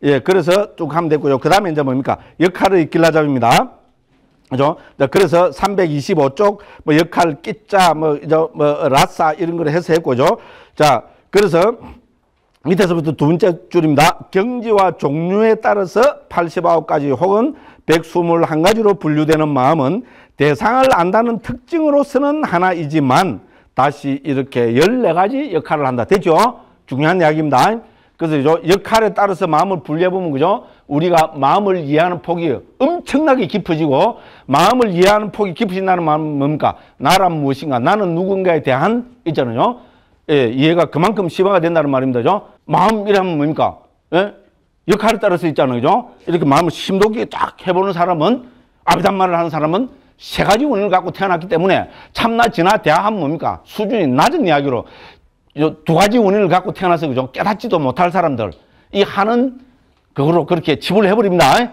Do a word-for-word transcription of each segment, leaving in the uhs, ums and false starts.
예, 그래서 쭉 하면 되고요. 그 다음에 이제 뭡니까? 역할의 길라잡입니다. 그죠? 그래서 삼백이십오 쪽, 뭐, 역할, 끼자, 뭐, 저, 뭐, 라싸, 이런 걸 해서 했고죠. 자, 그래서 밑에서부터 두 번째 줄입니다. 경지와 종류에 따라서 팔십구 가지 혹은 백이십일 가지로 분류되는 마음은 대상을 안다는 특징으로서는 하나이지만 다시 이렇게 열네 가지 역할을 한다. 됐죠? 중요한 이야기입니다. 그래서 역할에 따라서 마음을 분류해보면, 그죠? 우리가 마음을 이해하는 폭이 엄청나게 깊어지고, 마음을 이해하는 폭이 깊어진다는 말은 뭡니까? 나란 무엇인가? 나는 누군가에 대한, 있잖아요. 예, 이해가 그만큼 심화가 된다는 말입니다. 그죠? 마음이라면 뭡니까? 예? 역할에 따라서 있잖아요. 그죠? 이렇게 마음을 심도 깊게 딱 해보는 사람은, 아비담말을 하는 사람은 세 가지 원인을 갖고 태어났기 때문에 참나, 진화, 대하하면 뭡니까? 수준이 낮은 이야기로 두 가지 원인을 갖고 태어나서 그죠? 깨닫지도 못할 사람들, 이 하는 그거로 그렇게 치부를 해버립니다.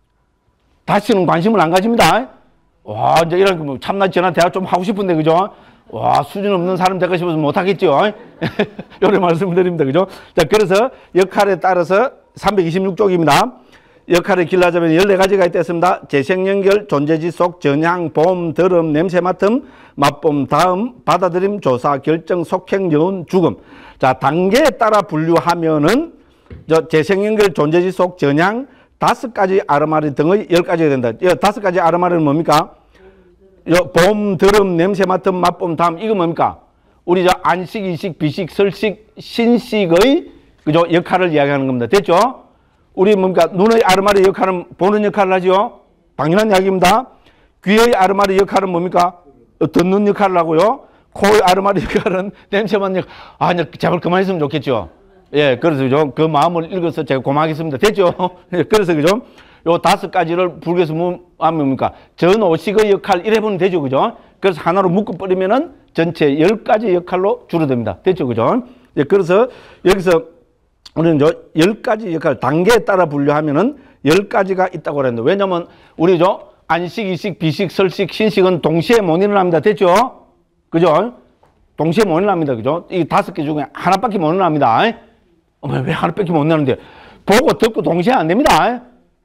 다시는 관심을 안 가집니다. 와, 이제 이런 뭐 참나, 진화, 대화 좀 하고 싶은데, 그죠? 와, 수준 없는 사람 되고 싶어서 못하겠죠. 이런 말씀을 드립니다. 그죠? 자, 그래서 역할에 따라서 삼백이십육 쪽입니다. 역할의 길라잡이는 열네 가지가 있겠습니다. 재생연결, 존재지속, 전향, 봄, 더름, 냄새 맡음, 맛봄, 다음, 받아들임, 조사, 결정, 속행, 여운, 죽음. 자, 단계에 따라 분류하면은 저 재생연결, 존재지속, 전향, 다섯 가지 아르마리 등의 열 가지가 된다. 이 다섯 가지 아르마리는 뭡니까? 봄, 더름, 냄새 맡음, 맛봄, 다음. 이거 뭡니까? 우리 저 안식, 이식, 비식, 설식, 신식의 그죠? 역할을 이야기하는 겁니다. 됐죠? 우리 뭡니까? 눈의 아르마리 역할은 보는 역할을 하죠. 당연한 이야기입니다. 귀의 아르마리 역할은 뭡니까? 듣는 역할을 하고요. 코의 아르마리 역할은 냄새 맡는 역할. 아, 이제 제발 그만했으면 좋겠죠. 예, 그래서 그죠? 그 마음을 읽어서 제가 고마하겠습니다. 됐죠? 예, 그래서 그죠? 요 다섯 가지를 불교에서 뭐 하면 뭡니까? 전오식의 역할 이래 보면 되죠. 그죠? 그래서 하나로 묶어버리면은 전체 열 가지 역할로 줄어듭니다. 됐죠? 그죠? 예, 그래서 여기서 우리는 저 열 가지 역할, 단계에 따라 분류하면은 열 가지가 있다고 그랬는데, 왜냐면 우리 저 안식, 이식, 비식, 설식, 신식은 동시에 모인을 합니다. 됐죠? 그죠? 동시에 모인을 합니다. 그죠? 이 다섯 개 중에 하나밖에 모인을 합니다. 어머, 왜 하나밖에 못 나는데? 보고 듣고 동시에 안 됩니다.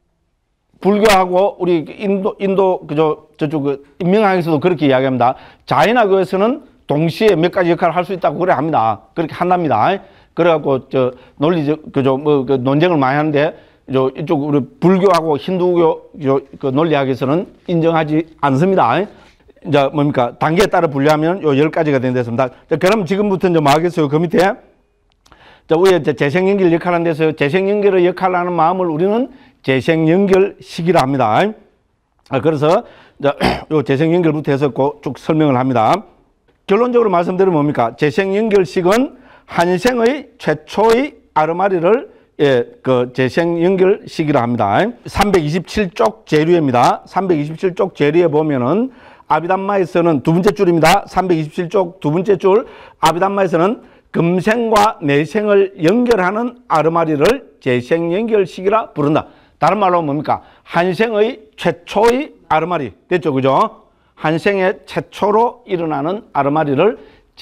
불교하고 우리 인도, 인도, 그저, 저쪽, 그, 인명학에서도 그렇게 이야기합니다. 자연학에서는 동시에 몇 가지 역할을 할 수 있다고 그래 합니다. 그렇게 한답니다. 그래갖고, 저, 논리적, 그저, 뭐, 그 논쟁을 많이 하는데, 저, 이쪽, 우리 불교하고 힌두교, 저, 그 논리학에서는 인정하지 않습니다. 이제 뭡니까? 단계에 따라 분류하면 요 열 가지가 된댔습니다. 자, 그럼 지금부터 이제 뭐 하겠어요? 그 밑에. 자, 위에 재생연결 역할하는 데서 재생연결의 역할을 하는 마음을 우리는 재생연결식이라 합니다. 아, 그래서, 자, 요 재생연결부터 해서 쭉 설명을 합니다. 결론적으로 말씀드리면 뭡니까? 재생연결식은 한생의 최초의 아르마리를 예, 그 재생연결식이라 합니다. 삼백이십칠 쪽 재류입니다. 삼백이십칠 쪽 재류에 보면은 아비담마에서는 두 번째 줄입니다. 삼백이십칠 쪽 두 번째 줄 아비담마에서는 금생과 내생을 연결하는 아르마리를 재생연결식이라 부른다. 다른 말로 뭡니까? 한생의 최초의 아르마리. 됐죠? 그죠? 한생의 최초로 일어나는 아르마리를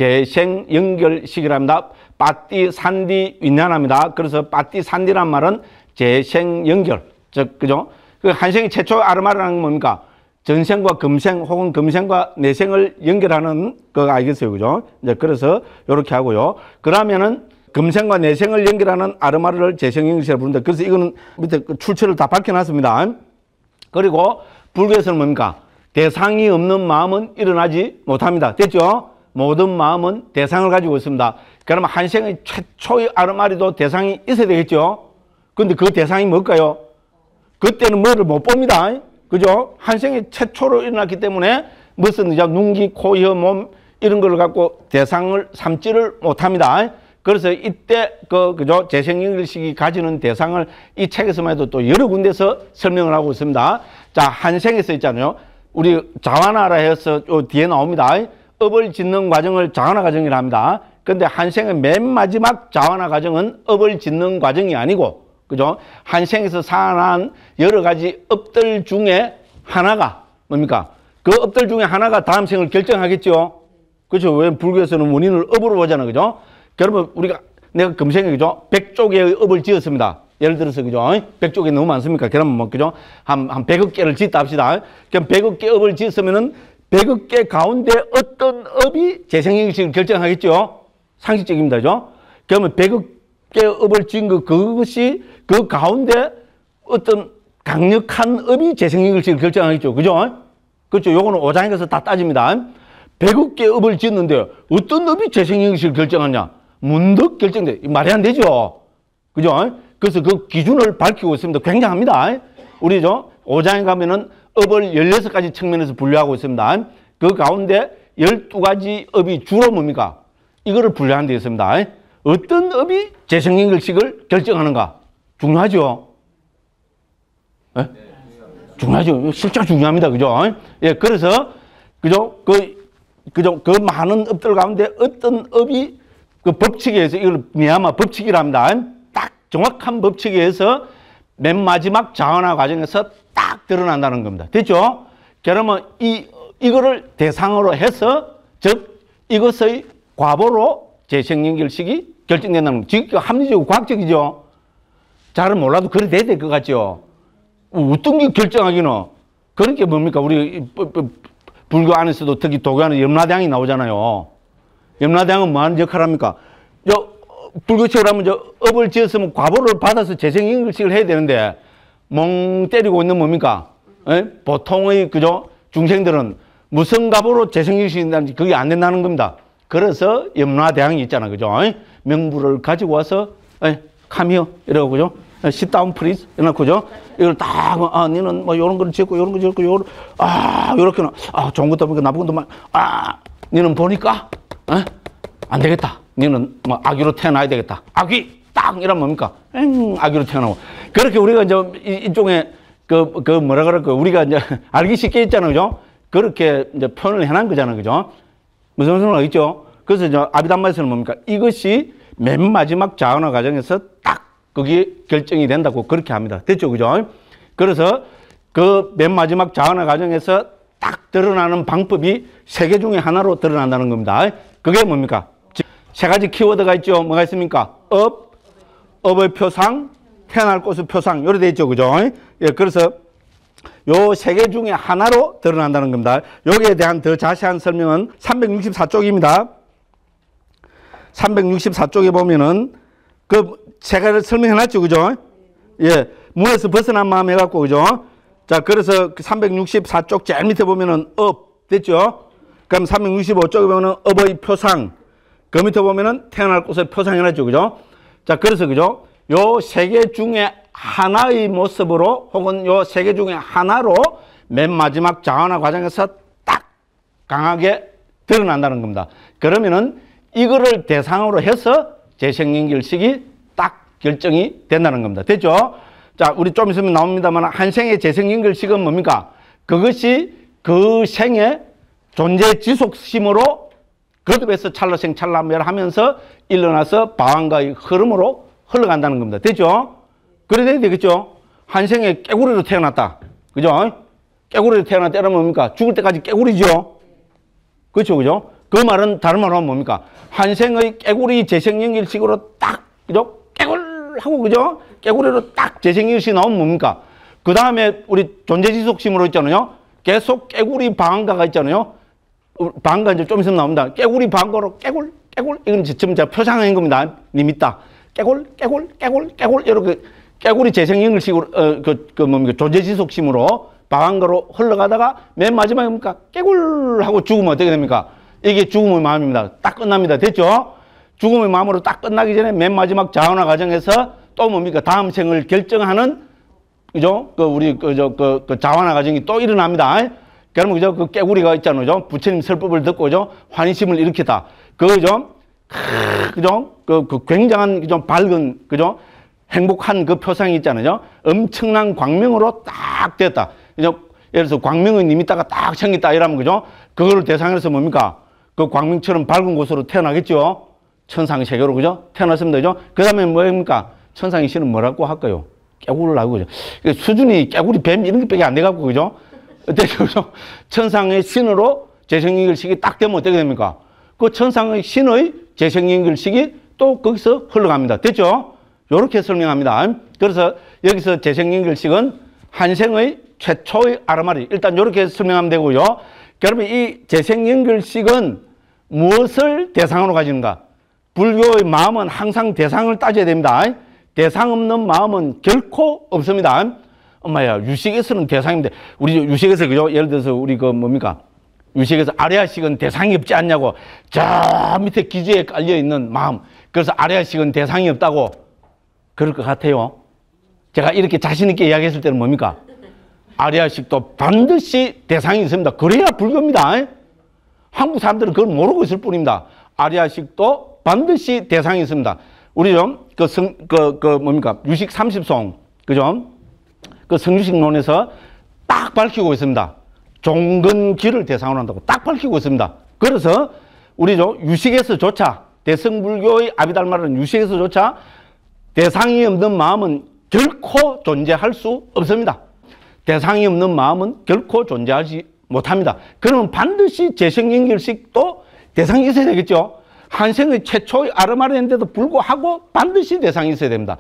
재생연결식이라 합니다. 빠띠, 산디, 윈난합니다. 그래서 빠띠, 산디란 말은 재생연결. 즉, 그죠? 그 한생의 최초의 아르마리라는 건 뭡니까? 전생과 금생 혹은 금생과 내생을 연결하는 거 알겠어요. 그죠? 이제 그래서 이렇게 하고요. 그러면은 금생과 내생을 연결하는 아르마리를 재생연결식이라 부른다. 그래서 이거는 밑에 출처를 다 밝혀놨습니다. 그리고 불교에서는 뭡니까? 대상이 없는 마음은 일어나지 못합니다. 됐죠? 모든 마음은 대상을 가지고 있습니다. 그러면 한생의 최초의 아르마리도 대상이 있어야 되겠죠? 근데 그 대상이 뭘까요? 그때는 뭐를 못 봅니다. 그죠? 한생이 최초로 일어났기 때문에 무슨 이제 눈기, 코, 혀, 몸 이런 걸 갖고 대상을 삼지를 못합니다. 그래서 이때 그 그죠? 재생연결식이 가지는 대상을 이 책에서만 해도 또 여러 군데서 설명을 하고 있습니다. 자, 한생에서 있잖아요. 우리 자화나라 해서 요 뒤에 나옵니다. 업을 짓는 과정을 자화나 과정이라 합니다. 근데 한생의 맨 마지막 자화나 과정은 업을 짓는 과정이 아니고, 그죠? 한생에서 살아난 여러 가지 업들 중에 하나가 뭡니까? 그 업들 중에 하나가 다음 생을 결정하겠죠? 그죠? 왜 불교에서는 원인을 업으로 보잖아요. 그죠? 그러면 우리가, 내가 금생에, 그죠? 백조개의 업을 지었습니다. 예를 들어서, 그죠? 백 쪽이 너무 많습니까? 그러면 뭐, 그죠? 한, 한 백억 개를 짓다 합시다. 그럼 백억 개 업을 짓으면은 백억 개 가운데 어떤 업이 재생잉글식을 결정하겠죠? 상식적입니다. 그죠? 그러면 백억 개 업을 지은 거, 그것이 그 가운데 어떤 강력한 업이 재생잉글식을 결정하겠죠. 그죠? 그렇죠. 요거는 오장에 가서 다 따집니다. 백억 개 업을 짓는데 어떤 업이 재생잉글식을 결정하냐? 문득 결정돼. 말이 안 되죠. 그죠? 그래서 그 기준을 밝히고 있습니다. 굉장합니다. 우리 저 오 장에 가면은 업을 열여섯 가지 측면에서 분류하고 있습니다. 그 가운데 열두 가지 업이 주로 뭡니까? 이거를 분류하는 데 있습니다. 어떤 업이 재생잉글식을 결정하는가? 중요하죠? 네? 중요하죠. 실제로 중요합니다. 그죠? 예, 그래서, 그죠? 그, 그죠? 그 많은 업들 가운데 어떤 업이 그 법칙에 의해서, 이걸 미야마 법칙이랍니다. 딱 정확한 법칙에 의해서 맨 마지막 자원화 과정에서 딱 드러난다는 겁니다. 됐죠? 그러면 이, 이거를 대상으로 해서, 즉, 이것의 과보로 재생연결식이 결정된다는 겁니다. 지금 합리적이고 과학적이죠? 잘은 몰라도 그래 돼야 될 것 같죠? 어떤 게 결정하기는? 그런 게 뭡니까? 우리 불교 안에서도 특히 도교 안에 염라대왕이 나오잖아요. 염라대왕은 뭐 하는 역할을 합니까? 저, 불교책을 하면 저 업을 지었으면 과보를 받아서 재생연결식을 해야 되는데, 멍 때리고 있는 뭡니까? 에? 보통의, 그죠? 중생들은 무슨 과보로 재생연결식이 된다는지 그게 안 된다는 겁니다. 그래서 염라대왕이 있잖아. 그죠? 명부를 가지고 와서, 에, come here. 이러고, 그죠? sit down, please. 이러고, 그죠? 이걸 딱, 아, 니는 뭐, 요런 걸 짓고, 요런 거 짓고, 요런, 아, 요렇게는, 아, 좋은 것도 보니까 나쁜 것도 막, 아, 니는 보니까, 에? 안 되겠다. 니는 뭐, 아기로 태어나야 되겠다. 아기! 딱! 이러면 뭡니까? 엥, 아기로 태어나고. 그렇게 우리가 이제, 이쪽에, 그, 그, 뭐라 그럴까, 우리가 이제, 알기 쉽게 있잖아요. 그죠? 그렇게 이제 표현을 해놓은 거잖아요. 그죠? 무슨 소리가 있죠? 그래서 이제 아비담마에서는 뭡니까? 이것이 맨 마지막 자원화 과정에서 딱 그게 결정이 된다고 그렇게 합니다. 됐죠? 그죠? 그래서 그 맨 마지막 자원화 과정에서 딱 드러나는 방법이 세 개 중에 하나로 드러난다는 겁니다. 그게 뭡니까? 세 가지 키워드가 있죠. 뭐가 있습니까? 업, 업의 표상, 태어날 곳의 표상. 요래 돼 있죠. 그죠? 예, 그래서 요 세 개 중에 하나로 드러난다는 겁니다. 여기에 대한 더 자세한 설명은 삼백육십사 쪽입니다. 삼백육십사 쪽에 보면은 그 제가 설명해 놨죠. 그죠? 예. 문에서 벗어난 마음 해갖고, 그죠? 자, 그래서 삼백육십사 쪽 제일 밑에 보면은 업, 됐죠? 그럼 삼백육십오 쪽에 보면은 업의 표상. 그 밑에 보면은 태어날 곳의 표상 해놨죠. 그죠? 자, 그래서, 그죠? 요 세 개 중에 하나의 모습으로 혹은 요 세 개 중에 하나로 맨 마지막 자원화 과정에서 딱 강하게 드러난다는 겁니다. 그러면은 이거를 대상으로 해서 재생연결식이 딱 결정이 된다는 겁니다. 됐죠? 자, 우리 좀 있으면 나옵니다만 한 생의 재생연결식은 뭡니까? 그것이 그 생의 존재 지속심으로 거듭해서 찰나생 찰나멸하면서 일어나서 방황과의 흐름으로 흘러간다는 겁니다. 됐죠? 그래 돼야 되겠죠? 한 생에 깨구리로 태어났다. 그죠? 깨구리로 태어났다 이러면 뭡니까? 죽을 때까지 깨구리죠? 그렇죠? 그죠? 그 말은 다른 말로 하면 뭡니까? 한 생의 깨구리 재생연결식으로 딱, 그죠? 깨굴 하고, 그죠? 깨구리로 딱 재생연결식이 나오면 뭡니까? 그 다음에 우리 존재지속심으로 있잖아요. 계속 깨구리 방황가가 있잖아요. 방황가 이제 좀 있으면 나옵니다. 깨구리 방황가로 깨굴, 깨굴. 이건 지금 제가 표상한 겁니다. 님 있다. 깨굴, 깨굴, 깨굴, 깨굴. 이렇게 깨구리 재생연결식으로, 어, 그, 그 뭡니까? 존재지속심으로 방황가로 흘러가다가 맨 마지막에 뭡니까? 깨굴 하고 죽으면 어떻게 됩니까? 이게 죽음의 마음입니다. 딱 끝납니다. 됐죠? 죽음의 마음으로 딱 끝나기 전에 맨 마지막 자원화 과정에서 또 뭡니까? 다음 생을 결정하는, 그죠? 그, 우리, 그, 저, 그, 그 자원화 과정이 또 일어납니다. 그러면, 그죠? 그 깨구리가 있잖아요. 그죠? 부처님 설법을 듣고, 그죠? 환희심을 일으켰다. 그죠? 그죠? 그, 그 굉장한, 그죠? 밝은, 그죠? 행복한 그 표상이 있잖아요. 엄청난 광명으로 딱 됐다. 그죠? 예를 들어서 광명의 님이 있다가 딱 생겼다. 이러면, 그죠? 그거를 대상으로 해서 뭡니까? 그 광명처럼 밝은 곳으로 태어나겠죠? 천상 세계로, 그죠? 태어났습니다. 그죠? 그 다음에 뭐입니까? 천상의 신은 뭐라고 할까요? 깨구리를 하고, 그죠? 수준이 깨구리, 뱀 이런 것밖에 안 돼갖고, 그죠? 어때요? 그죠? 천상의 신으로 재생연결식이 딱 되면 어떻게 됩니까? 그 천상의 신의 재생연결식이 또 거기서 흘러갑니다. 됐죠? 이렇게 설명합니다. 그래서 여기서 재생연결식은 한생의 최초의 아르마리. 일단 이렇게 설명하면 되고요. 그러면 이 재생연결식은 무엇을 대상으로 가지는가? 불교의 마음은 항상 대상을 따져야 됩니다. 대상 없는 마음은 결코 없습니다. 엄마야, 유식에서는 대상인데, 우리 유식에서, 그죠? 예를 들어서 우리 그 뭡니까? 유식에서 아레아식은 대상이 없지 않냐고. 저 밑에 기저에 깔려있는 마음. 그래서 아레아식은 대상이 없다고. 그럴 것 같아요. 제가 이렇게 자신있게 이야기했을 때는 뭡니까? 아레아식도 반드시 대상이 있습니다. 그래야 불교입니다. 한국 사람들은 그걸 모르고 있을 뿐입니다. 아레아식도 반드시 대상이 있습니다. 우리 좀, 그 성, 그, 그 뭡니까? 유식 삼십 송. 그죠? 그 성유식론에서 딱 밝히고 있습니다. 종근기를 대상으로 한다고 딱 밝히고 있습니다. 그래서 우리 좀 유식에서조차 대승불교의 아비달마는 유식에서조차 대상이 없는 마음은 결코 존재할 수 없습니다. 대상이 없는 마음은 결코 존재하지 못합니다. 그러면 반드시 재생연결식도 대상이 있어야 되겠죠. 한생의 최초의 아르마리인데도 불구하고 반드시 대상이 있어야 됩니다.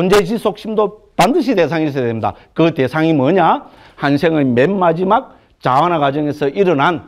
존재지속심도 반드시 대상이 있어야 됩니다. 그 대상이 뭐냐? 한생의 맨 마지막 자원화 과정에서 일어난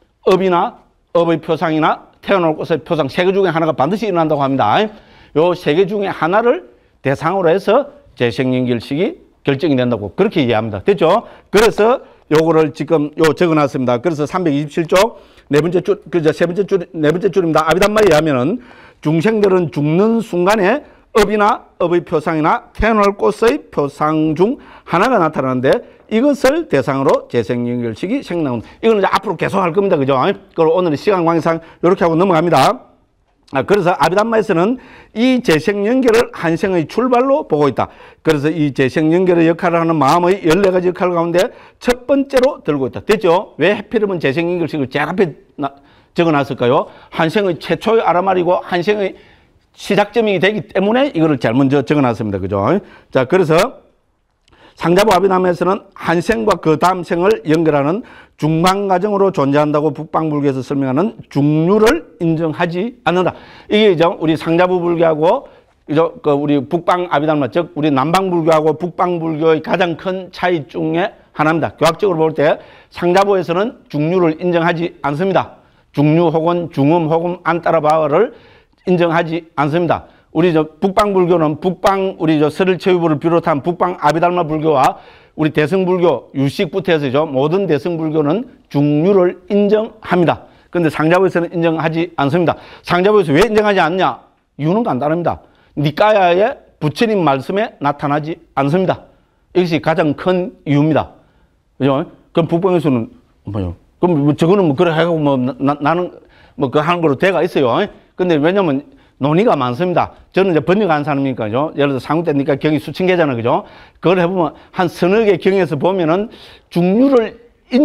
업이나 업의 표상이나 태어날 곳의 표상 세 개 중에 하나가 반드시 일어난다고 합니다. 요 세 개 중에 하나를 대상으로 해서 재생연결식이 결정이 된다고 그렇게 이해합니다. 됐죠? 그래서 요거를 지금 요 적어놨습니다. 그래서 삼백이십칠 쪽 네 번째 줄, 그저 세 번째 줄, 네 번째 줄입니다. 아비담마에 의하면은 중생들은 죽는 순간에 업이나 업의 표상이나 태어날 곳의 표상 중 하나가 나타나는데 이것을 대상으로 재생연결식이 생겨나는. 이거는 이제 앞으로 계속 할 겁니다. 그죠? 그걸 오늘은 시간 관계상 이렇게 하고 넘어갑니다. 아, 그래서 아비담마에서는 이 재생연결을 한생의 출발로 보고 있다. 그래서 이 재생연결의 역할을 하는 마음의 열네 가지 역할 가운데 첫 번째로 들고 있다. 됐죠? 왜 해필이면 재생연결식을 제일 앞에 적어놨을까요? 한생의 최초의 아라말이고 한생의 시작점이 되기 때문에 이거를 제일 먼저 적어놨습니다. 그죠? 자, 그래서 상자부 아비담마에서는 한생과 그 다음 생을 연결하는 중방과정으로 존재한다고 북방불교에서 설명하는 중류를 인정하지 않는다. 이게 이제 우리 상자부 불교하고 이제 그 우리 북방 아비담마, 즉 우리 남방불교하고 북방불교의 가장 큰 차이 중에 하나입니다. 교학적으로 볼 때 상자부에서는 중류를 인정하지 않습니다. 중류 혹은 중음 혹은 안따라바를 인정하지 않습니다. 우리 저 북방불교는 북방 우리 저 설일체유부를 비롯한 북방 아비달마 불교와 우리 대승불교 유식부터 해서죠. 모든 대승불교는 중류를 인정합니다. 그런데 상자부에서는 인정하지 않습니다. 상자부에서 왜 인정하지 않냐? 이유는 간단합니다. 니까야의 부처님 말씀에 나타나지 않습니다. 이것이 가장 큰 이유입니다. 그죠? 그럼 북방에서는 뭐요? 그럼 뭐 저거는 뭐 그래 하고 뭐 나, 나는 뭐 그 하는 거로 돼가 있어요. 근데 왜냐면 논의가 많습니다. 저는 이제 번역한 사람이니까요. 예를 들어 상구 때니까 경이 수천 개잖아요. 그죠? 그걸 해보면 한 서너 개 경에서 보면은 중류를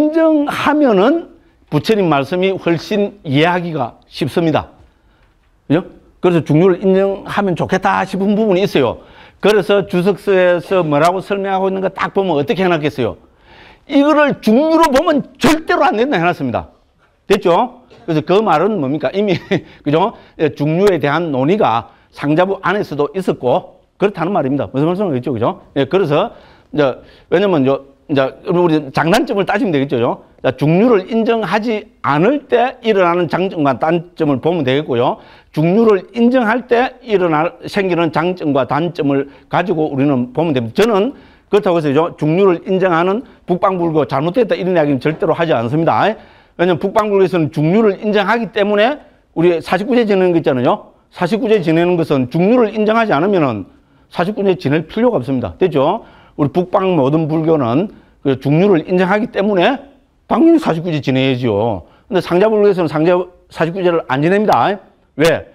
인정하면은 부처님 말씀이 훨씬 이해하기가 쉽습니다. 그죠? 그래서 중류를 인정하면 좋겠다 싶은 부분이 있어요. 그래서 주석서에서 뭐라고 설명하고 있는 거 딱 보면 어떻게 해놨겠어요? 이거를 중류로 보면 절대로 안 된다 해놨습니다. 됐죠? 그래서 그 말은 뭡니까? 이미, 그죠? 중류에 대한 논의가 상자부 안에서도 있었고, 그렇다는 말입니다. 무슨 말씀이겠죠? 그죠? 예, 그래서, 이제, 왜냐면, 이제, 이제, 우리 장단점을 따지면 되겠죠? 중류를 인정하지 않을 때 일어나는 장점과 단점을 보면 되겠고요. 중류를 인정할 때 일어날, 생기는 장점과 단점을 가지고 우리는 보면 됩니다. 저는 그렇다고 해서 중류를 인정하는 북방불교 잘못됐다 이런 이야기는 절대로 하지 않습니다. 왜냐면 북방불교에서는 중류를 인정하기 때문에 우리 사십구 제 지내는 거 있잖아요. 사십구 제 지내는 것은 중류를 인정하지 않으면은 사십구 제 지낼 필요가 없습니다. 됐죠? 우리 북방 모든 불교는 중류를 인정하기 때문에 당연히 사십구 제 지내야죠. 근데 상자불교에서는 상자 사십구 제를 안 지냅니다. 왜?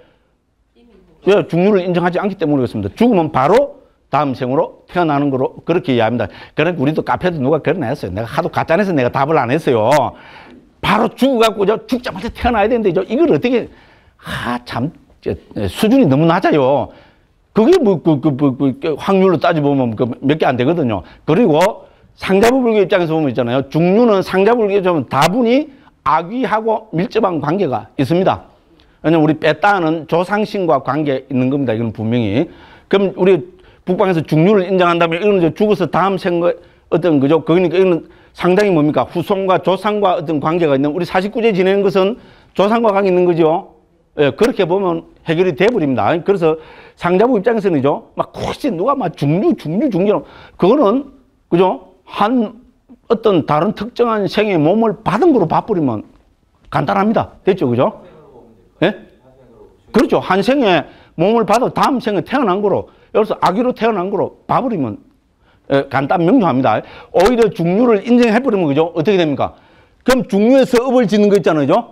왜? 중류를 인정하지 않기 때문에 그렇습니다. 죽으면 바로 다음 생으로 태어나는 거로 그렇게 이해합니다. 그러니까 우리도 카페도 누가 그런 애 했어요. 내가 하도 가짜내서 내가 답을 안 했어요. 바로 죽어갖고 저 죽자마자 태어나야 되는데 저 이걸 어떻게 아 참 수준이 너무 낮아요. 그게 뭐 그 그 그 그, 그, 확률로 따져보면 그 몇 개 안 되거든요. 그리고 상자부 불교 입장에서 보면 있잖아요. 중류는 상자부 불교 좀 다분히 악귀하고 밀접한 관계가 있습니다. 왜냐면 우리 빼따는 조상신과 관계 있는 겁니다. 이건 분명히. 그럼 우리 북방에서 중류를 인정한다면 이거는 이제 죽어서 다음 생거 어떤 그죠? 그러니까 이거는 상당히 뭡니까? 후손과 조상과 어떤 관계가 있는 우리 사십구 제 지내는 것은 조상과 관계 있는 거죠. 예, 그렇게 보면 해결이 돼버립니다. 그래서 상자부 입장에서는요, 막 혹시 누가 막 중류, 중류, 중류, 그거는 그죠? 한 어떤 다른 특정한 생의 몸을 받은 거로 봐버리면 간단합니다. 됐죠, 그죠? 예? 그렇죠. 한 생에 몸을 받아 다음 생에 태어난 거로, 여기서 아기로 태어난 거로 봐버리면 예, 간단 명료합니다. 오히려 중류를 인정해버리면 그죠? 어떻게 됩니까? 그럼 중류에서 업을 짓는 거 있잖아요, 그죠?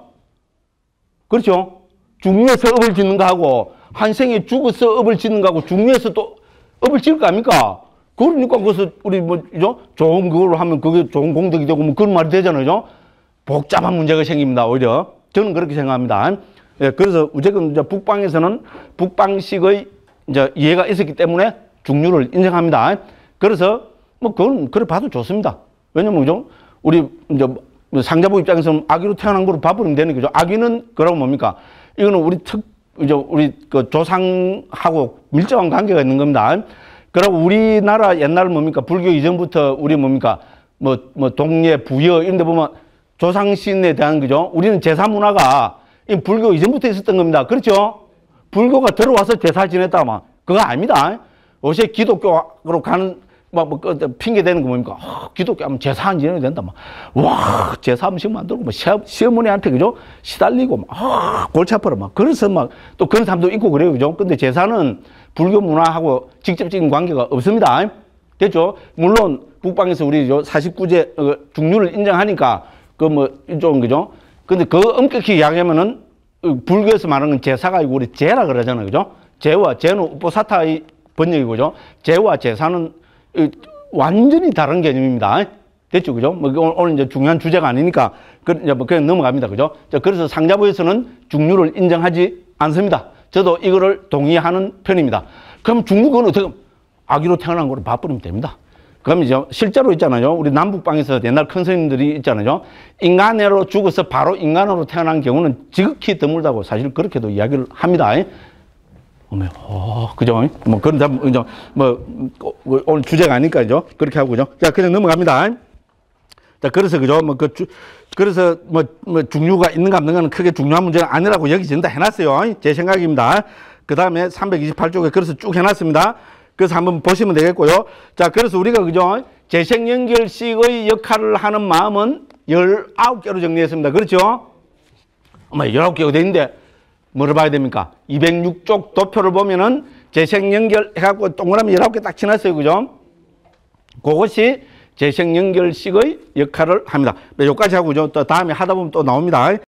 그렇죠? 중류에서 업을 짓는 거하고 한 생에 죽어서 업을 짓는 거하고 중류에서 또 업을 지을 거 아닙니까? 그러니까 그것을 우리 뭐 그죠? 좋은 그걸로 하면 그게 좋은 공덕이 되고 뭐 그런 말이 되잖아요, 그죠? 복잡한 문제가 생깁니다. 오히려 저는 그렇게 생각합니다. 예, 그래서 어쨌든 이제 북방에서는 북방식의 이제 이해가 있었기 때문에 중류를 인정합니다. 그래서 뭐 그건 그래 봐도 좋습니다. 왜냐면 그죠? 우리 이제 상자부 입장에서는 아기로 태어난 거로 봐버리면 되는 거죠. 아기는 그러고 뭡니까? 이거는 우리 특 이제 우리 그 조상하고 밀접한 관계가 있는 겁니다. 그리고 우리나라 옛날 뭡니까? 불교 이전부터 우리 뭡니까? 뭐, 뭐, 동예, 부여, 이런 데 보면 조상신에 대한 거죠. 우리는 제사 문화가 이 불교 이전부터 있었던 겁니다. 그렇죠? 불교가 들어와서 제사 지냈다, 막. 그거 아닙니다. 요새 기독교로 가는, 막, 뭐, 핑계 대는 거 뭡니까? 어, 기독교 하면 제사 안 지내야 된다, 막. 와, 제사 음식 만들고, 막, 시어, 시어머니한테, 그죠? 시달리고, 막, 아, 골치 아파라, 막. 그래서 막, 또 그런 사람도 있고 그래요, 그죠? 근데 제사는 불교 문화하고 직접적인 관계가 없습니다. 됐죠? 물론, 북방에서 우리 사십구 제 중류를 인정하니까, 그 뭐, 이쪽은, 그죠? 근데 그 엄격히 이야기하면은, 불교에서 말하는 건 제사가 아니고 우리 제라 그러잖아요, 그죠? 제와, 제는 우포사타의 번역이고, 그죠? 제와 제사는 완전히 다른 개념입니다. 됐죠, 그죠? 뭐, 오늘 이제 중요한 주제가 아니니까, 그, 이제 뭐 그냥 넘어갑니다, 그죠? 그래서 상자부에서는 중류를 인정하지 않습니다. 저도 이거를 동의하는 편입니다. 그럼 중류는 어떻게, 아기로 태어난 거로 봐버리면 됩니다. 그럼 이제 실제로 있잖아요. 우리 남북방에서 옛날 큰 스님들이 있잖아요. 인간으로 죽어서 바로 인간으로 태어난 경우는 지극히 드물다고 사실 그렇게도 이야기를 합니다. 어머, 어, 그죠? 뭐, 그런, 이제, 뭐, 오늘 주제가 아니니까, 죠 그렇게 하고, 그죠? 자, 그냥 넘어갑니다. 자, 그래서, 그죠? 뭐, 그, 주, 그래서, 뭐, 뭐, 중류가 있는가 없는가는 크게 중요한 문제가 아니라고 여기진다 해놨어요. 제 생각입니다. 그 다음에 삼백이십팔 쪽에 그래서 쭉 해놨습니다. 그래서 한번 보시면 되겠고요. 자, 그래서 우리가, 그죠? 재생연결식의 역할을 하는 마음은 열아홉 개로 정리했습니다. 그렇죠? 어머, 열아홉 개가 돼 있는데, 뭐를 봐야 됩니까? 이백육 쪽 도표를 보면은 재생연결해갖고 동그라미 열아홉 개 딱 치놨어요. 그죠? 그것이 재생연결식의 역할을 합니다. 여기까지 하고, 또 다음에 하다 보면 또 나옵니다.